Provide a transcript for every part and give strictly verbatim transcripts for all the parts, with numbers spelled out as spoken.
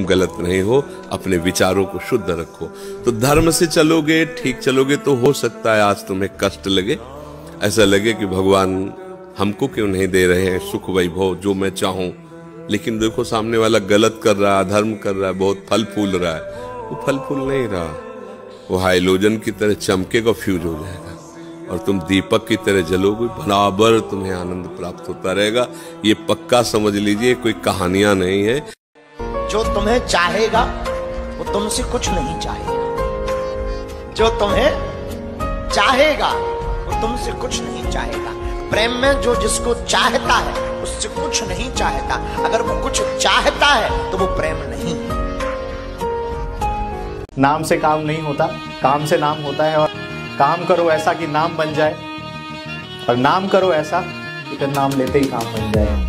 गलत नहीं हो, अपने विचारों को शुद्ध रखो। तो धर्म से चलोगे, ठीक चलोगे तो हो सकता है आज तुम्हें कष्ट लगे, ऐसा लगे कि भगवान हमको क्यों नहीं दे रहे हैं सुख वैभव जो मैं चाहूं। लेकिन देखो सामने वाला गलत कर रहा है, अधर्म कर रहा है, बहुत फल फूल रहा है, वो फल फूल नहीं रहा, वो हाइलोजन की तरह चमकेगा, फ्यूज हो जाएगा और तुम दीपक की तरह जलोगे, बराबर तुम्हें आनंद प्राप्त होता रहेगा। ये पक्का समझ लीजिए, कोई कहानियां नहीं है। जो तुम्हें चाहेगा वो तुमसे कुछ नहीं चाहेगा, जो तुम्हें चाहेगा वो तुमसे कुछ नहीं चाहेगा। प्रेम में जो जिसको चाहता है उससे कुछ नहीं चाहता, अगर वो कुछ चाहता है तो वो प्रेम नहीं है। नाम से काम नहीं होता, काम से नाम होता है। और काम करो ऐसा कि नाम बन जाए, और नाम करो ऐसा कि फिर नाम लेते ही काम बन जाए।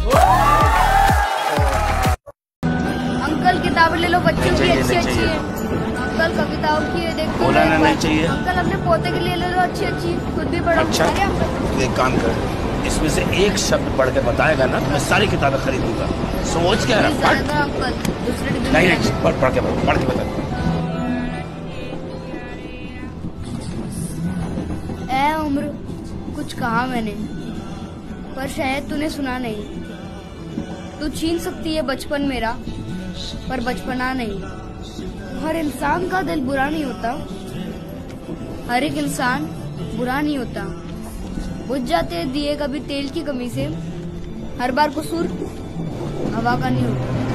अंकल किताबें ले लो, बच्चों की अच्छी अच्छी है। अंकल कविताओं की है, देखो बोला नहीं चाहिए। अंकल अपने पोते के लिए ले लो अच्छी अच्छी, खुद भी पढ़ो। अच्छा एक काम कर, इसमें से एक शब्द पढ़ के बताएगा ना, मैं सारी किताबें खरीद दूंगा। सोच क्या है अंकल, दूसरे नहीं नहीं पढ़ पढ़ के पढ़ के बता। ए उम्र कुछ कहा मैंने, पर शायद तूने सुना नहीं। तू छीन सकती है बचपन मेरा, पर बचपना नहीं। हर इंसान का दिल बुरा नहीं होता, हर एक इंसान बुरा नहीं होता। बुझ जाते हैं दिए कभी तेल की कमी से, हर बार कसूर हवा का नहीं होता।